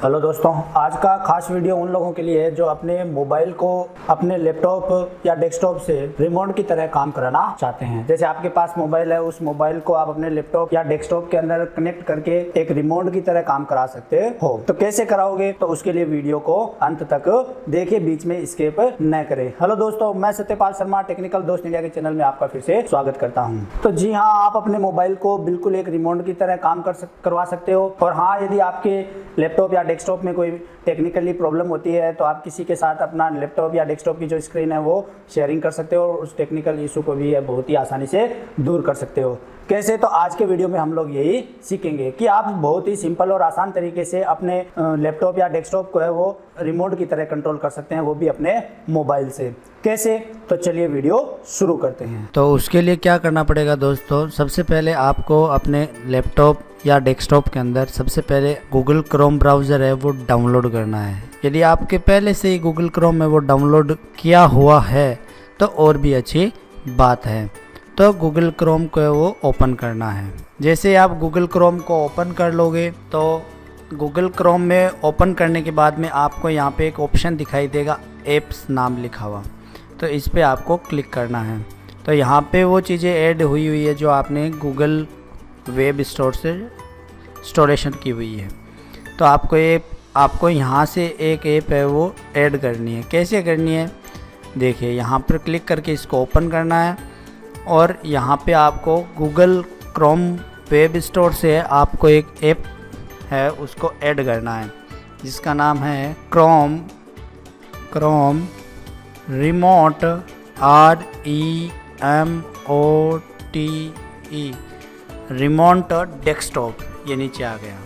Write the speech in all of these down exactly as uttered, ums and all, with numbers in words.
Hello दोस्तों, आज का खास वीडियो उन लोगों के लिए है जो अपने मोबाइल को अपने लैपटॉप या डेस्कटॉप से रिमोट की तरह काम कराना चाहते हैं। जैसे आपके पास मोबाइल है, उस मोबाइल को आप अपने लैपटॉप या डेस्कटॉप के अंदर कनेक्ट करके एक रिमोट की तरह काम करा सकते हो। तो कैसे कराओगे, तो उसके लिए वीडियो को अंत तक देखिए, बीच में स्किप न करें। हेलो दोस्तों, मैं सत्यपाल शर्मा टेक्निकल दोस्त इंडिया के चैनल में आपका फिर से स्वागत करता हूँ। तो जी हाँ, आप अपने मोबाइल को बिल्कुल एक रिमोट की तरह काम कर सक, करवा सकते हो। और हाँ, यदि आपके लैपटॉप या डेस्कटॉप में कोई टेक्निकली प्रॉब्लम होती है तो आप किसी के साथ अपना लैपटॉप या डेस्कटॉप की जो स्क्रीन है वो शेयरिंग कर सकते हो और उस टेक्निकल इशू को भी बहुत ही आसानी से दूर कर सकते हो। कैसे, तो आज के वीडियो में हम लोग यही सीखेंगे कि आप बहुत ही सिंपल और आसान तरीके से अपने लैपटॉप या डेस्कटॉप को है वो रिमोट की तरह कंट्रोल कर सकते हैं, वो भी अपने मोबाइल से। कैसे, तो चलिए वीडियो शुरू करते हैं। तो उसके लिए क्या करना पड़ेगा दोस्तों, सबसे पहले आपको अपने लैपटॉप या डेस्कटॉप के अंदर सबसे पहले गूगल क्रोम ब्राउज़र है वो डाउनलोड करना है। यदि आपके पहले से ही गूगल क्रोम में वो डाउनलोड किया हुआ है तो और भी अच्छी बात है। तो गूगल क्रोम को वो ओपन करना है। जैसे आप गूगल क्रोम को ओपन कर लोगे तो गूगल क्रोम में ओपन करने के बाद में आपको यहाँ पे एक ऑप्शन दिखाई देगा, एप्स नाम लिखा हुआ। तो इस पे आपको क्लिक करना है। तो यहाँ पे वो चीज़ें ऐड हुई हुई है जो आपने गूगल वेब स्टोर से इंस्टॉलेशन की हुई है। तो आपको ये आपको यहाँ से एक ऐप है वो ऐड करनी है। कैसे करनी है, देखिए यहाँ पर क्लिक करके इसको ओपन करना है और यहाँ पे आपको गूगल क्रोम वेब स्टोर से आपको एक ऐप है उसको ऐड करना है जिसका नाम है Chrome Chrome remote, R E M O T E remote desktop, ये नीचे आ गया।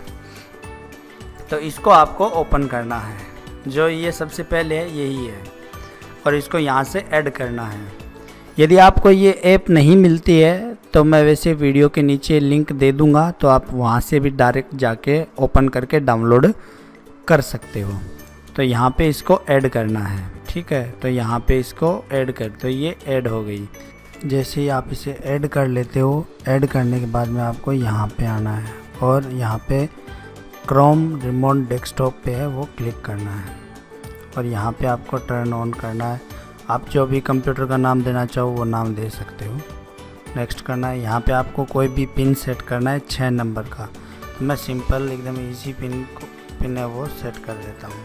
तो इसको आपको ओपन करना है। जो ये सबसे पहले है यही है और इसको यहाँ से ऐड करना है। यदि आपको ये ऐप नहीं मिलती है तो मैं वैसे वीडियो के नीचे लिंक दे दूँगा, तो आप वहाँ से भी डायरेक्ट जाके ओपन करके डाउनलोड कर सकते हो। तो यहाँ पे इसको ऐड करना है, ठीक है। तो यहाँ पे इसको ऐड कर, तो ये ऐड हो गई। जैसे ही आप इसे ऐड कर लेते हो, ऐड करने के बाद में आपको यहाँ पे आना है और यहाँ पे क्रोम रिमोट डेस्कटॉप पे है वो क्लिक करना है और यहाँ पे आपको टर्न ऑन करना है। आप जो भी कंप्यूटर का नाम देना चाहो वो नाम दे सकते हो। नेक्स्ट करना है। यहाँ पे आपको कोई भी पिन सेट करना है छः नंबर का। तो मैं सिंपल एकदम इजी पिन को पिन है वो सेट कर देता हूँ,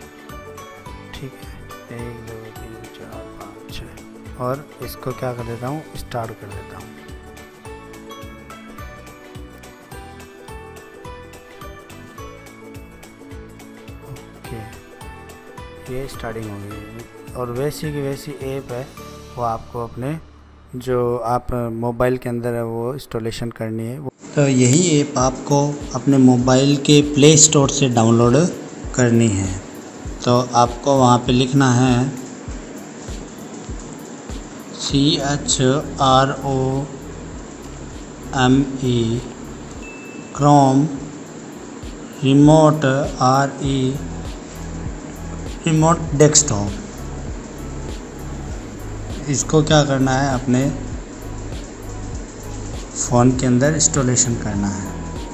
ठीक है। एक दो तीन चार पाँच छः और इसको क्या कर देता हूँ, स्टार्ट कर देता हूँ। ओके, ये स्टार्टिंग हो गई और वैसी की वैसी ऐप है वो आपको अपने जो आप मोबाइल के अंदर है वो इंस्टॉलेशन करनी है। तो यही ऐप आपको अपने मोबाइल के प्ले स्टोर से डाउनलोड करनी है। तो आपको वहाँ पे लिखना है C H R O M E Chrome remote, R E remote desktop. इसको क्या करना है, अपने फ़ोन के अंदर इंस्टॉलेशन करना है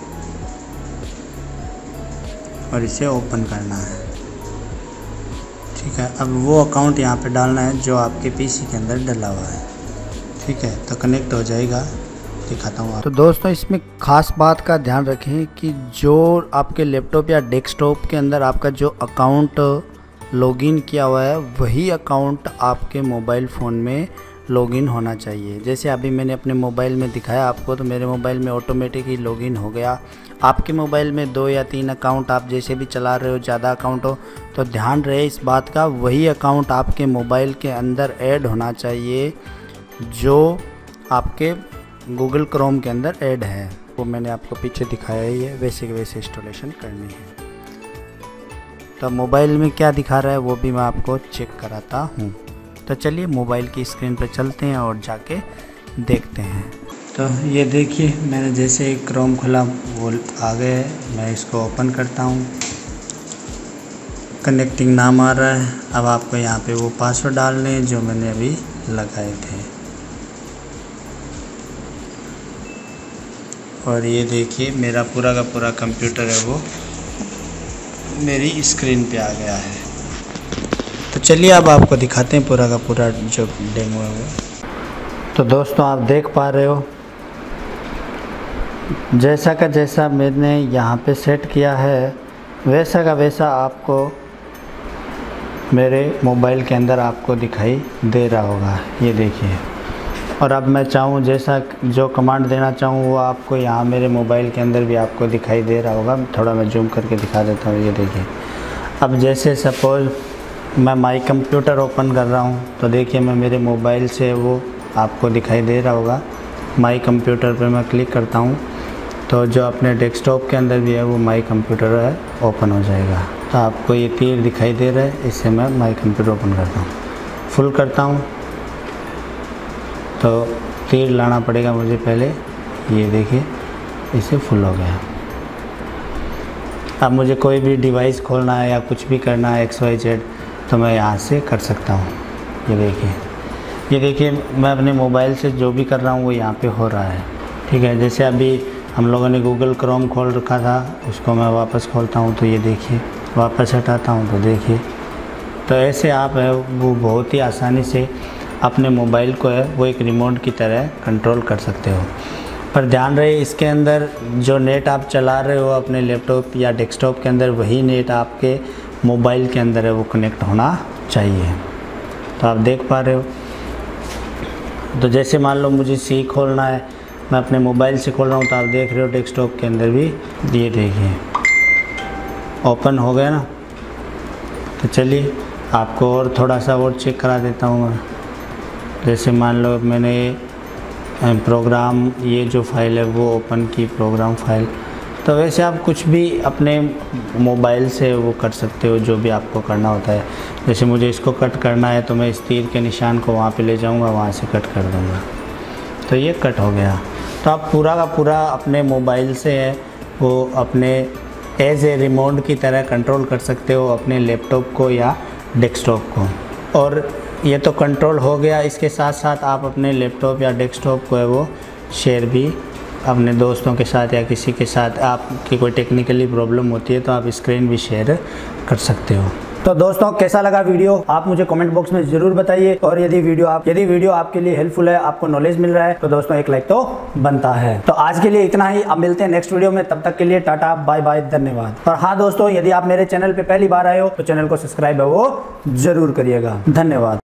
और इसे ओपन करना है, ठीक है। अब वो अकाउंट यहाँ पे डालना है जो आपके पीसी के अंदर डला हुआ है, ठीक है। तो कनेक्ट हो जाएगा, दिखाता हूँ। तो दोस्तों, इसमें ख़ास बात का ध्यान रखें कि जो आपके लैपटॉप या डेस्कटॉप के अंदर आपका जो अकाउंट लॉगिन किया हुआ है वही अकाउंट आपके मोबाइल फ़ोन में लॉगिन होना चाहिए। जैसे अभी मैंने अपने मोबाइल में दिखाया आपको, तो मेरे मोबाइल में ऑटोमेटिक ही लॉगिन हो गया। आपके मोबाइल में दो या तीन अकाउंट आप जैसे भी चला रहे हो, ज़्यादा अकाउंट हो, तो ध्यान रहे इस बात का, वही अकाउंट आपके मोबाइल के अंदर ऐड होना चाहिए जो आपके गूगल क्रोम के अंदर ऐड है। वो मैंने आपको पीछे दिखाया ही है, वैसे के वैसे इंस्टॉलेशन करनी है। तो मोबाइल में क्या दिखा रहा है वो भी मैं आपको चेक कराता हूँ। तो चलिए मोबाइल की स्क्रीन पर चलते हैं और जाके देखते हैं। तो ये देखिए, मैंने जैसे क्रोम खोला वो आ गया है। मैं इसको ओपन करता हूँ, कनेक्टिंग नाम आ रहा है। अब आपको यहाँ पे वो पासवर्ड डालने हैं जो मैंने अभी लगाए थे। और ये देखिए मेरा पूरा का पूरा कंप्यूटर है वो मेरी स्क्रीन पे आ गया है। तो चलिए अब आपको दिखाते हैं पूरा का पूरा जो डेमो है वो। तो दोस्तों आप देख पा रहे हो जैसा का जैसा मैंने यहाँ पे सेट किया है वैसा का वैसा आपको मेरे मोबाइल के अंदर आपको दिखाई दे रहा होगा। ये देखिए, और अब मैं चाहूँ जैसा जो कमांड देना चाहूँ वो आपको यहाँ मेरे मोबाइल के अंदर भी आपको दिखाई दे रहा होगा। थोड़ा मैं जूम करके दिखा देता हूँ। ये देखिए, अब जैसे सपोज़ मैं माई कंप्यूटर ओपन कर रहा हूँ तो देखिए मैं मेरे मोबाइल से वो आपको दिखाई दे रहा होगा। माई कंप्यूटर पे मैं क्लिक करता हूँ तो जो अपने डेस्कटॉप के अंदर भी है वो माई कंप्यूटर है ओपन हो जाएगा। तो आपको ये तीर दिखाई दे रहा है, इससे मैं माई कंप्यूटर ओपन करता हूँ। फुल करता हूँ तो तीर लाना पड़ेगा मुझे पहले। ये देखिए इसे फुल हो गया। अब मुझे कोई भी डिवाइस खोलना है या कुछ भी करना है एक्स वाई जेड तो मैं यहाँ से कर सकता हूँ। ये देखिए ये देखिए मैं अपने मोबाइल से जो भी कर रहा हूँ वो यहाँ पे हो रहा है। ठीक है, जैसे अभी हम लोगों ने गूगल क्रोम खोल रखा था, उसको मैं वापस खोलता हूँ तो ये देखिए, वापस हटाता हूँ तो देखिए। तो ऐसे आप है वो बहुत ही आसानी से अपने मोबाइल को है वो एक रिमोट की तरह कंट्रोल कर सकते हो। पर ध्यान रहे इसके अंदर जो नेट आप चला रहे हो अपने लैपटॉप या डेस्कटॉप के अंदर वही नेट आपके मोबाइल के अंदर है वो कनेक्ट होना चाहिए। तो आप देख पा रहे हो। तो जैसे मान लो मुझे सी खोलना है, मैं अपने मोबाइल से खोल रहा हूँ तो आप देख रहे हो डेस्कटॉप के अंदर भी ये देखिए ओपन हो गया ना। तो चलिए आपको और थोड़ा सा और चेक करा देता हूँ मैं। जैसे मान लो मैंने प्रोग्राम ये जो फाइल है वो ओपन की, प्रोग्राम फाइल। तो वैसे आप कुछ भी अपने मोबाइल से वो कर सकते हो जो भी आपको करना होता है। जैसे मुझे इसको कट करना है तो मैं इस तीर के निशान को वहाँ पे ले जाऊँगा, वहाँ से कट कर दूँगा तो ये कट हो गया। तो आप पूरा का पूरा अपने मोबाइल से है वो अपने एज ए रिमोट की तरह कंट्रोल कर सकते हो अपने लैपटॉप को या डेस्कटॉप को। और ये तो कंट्रोल हो गया, इसके साथ साथ आप अपने लैपटॉप या डेस्कटॉप को है वो शेयर भी अपने दोस्तों के साथ या किसी के साथ, आपकी कोई टेक्निकली प्रॉब्लम होती है तो आप स्क्रीन भी शेयर कर सकते हो। तो दोस्तों कैसा लगा वीडियो आप मुझे कमेंट बॉक्स में जरूर बताइए। और यदि वीडियो आप यदि वीडियो आपके लिए हेल्पफुल है, आपको नॉलेज मिल रहा है तो दोस्तों एक लाइक तो बनता है। तो आज के लिए इतना ही, अब मिलते हैं नेक्स्ट वीडियो में। तब तक के लिए टाटा बाय बाय, धन्यवाद। और हाँ दोस्तों, यदि आप मेरे चैनल पे पहली बार आए हो तो चैनल को सब्सक्राइब है वो जरूर करिएगा। धन्यवाद।